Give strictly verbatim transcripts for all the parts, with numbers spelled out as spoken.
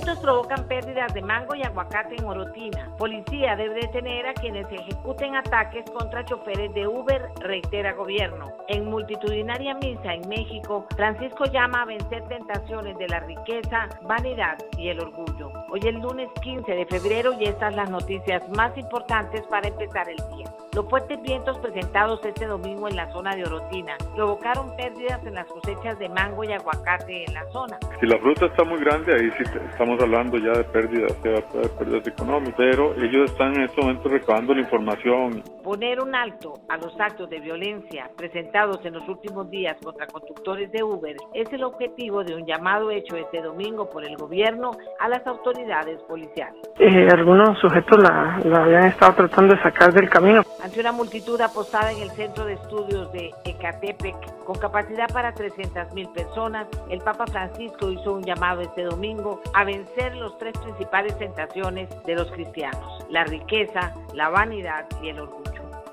Vientos provocan pérdidas de mango y aguacate en Orotina. Policía debe detener a quienes ejecuten ataques contra choferes de Uber, reitera gobierno. En multitudinaria misa en México, Francisco llama a vencer tentaciones de la riqueza, vanidad y el orgullo. Hoy es lunes quince de febrero y estas las noticias más importantes para empezar el día. Los fuertes vientos presentados este domingo en la zona de Orotina provocaron pérdidas en las cosechas de mango y aguacate en la zona. Si la fruta está muy grande, ahí sí estamos hablando ya de pérdidas, de pérdidas económicas, pero ellos están en este momento recabando la información. Poner un alto a los actos de violencia presentados en los últimos días contra conductores de Uber es el objetivo de un llamado hecho este domingo por el gobierno a las autoridades policiales. Eh, algunos sujetos la, la habían estado tratando de sacar del camino. Ante una multitud apostada en el Centro de Estudios de Ecatepec, con capacidad para trescientas mil personas, el Papa Francisco hizo un llamado este domingo a vencer los tres principales tentaciones de los cristianos: la riqueza, la vanidad y el orgullo.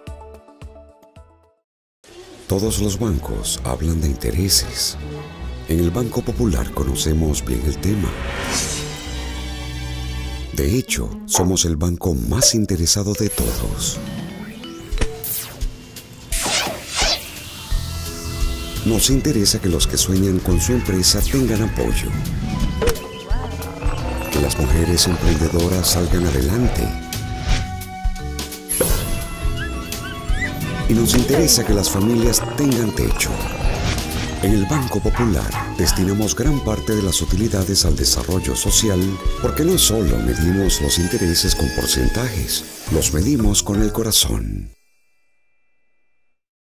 Todos los bancos hablan de intereses. En el Banco Popular conocemos bien el tema. De hecho, somos el banco más interesado de todos. Nos interesa que los que sueñan con su empresa tengan apoyo, que las mujeres emprendedoras salgan adelante, y nos interesa que las familias tengan techo. En el Banco Popular destinamos gran parte de las utilidades al desarrollo social, porque no solo medimos los intereses con porcentajes, los medimos con el corazón.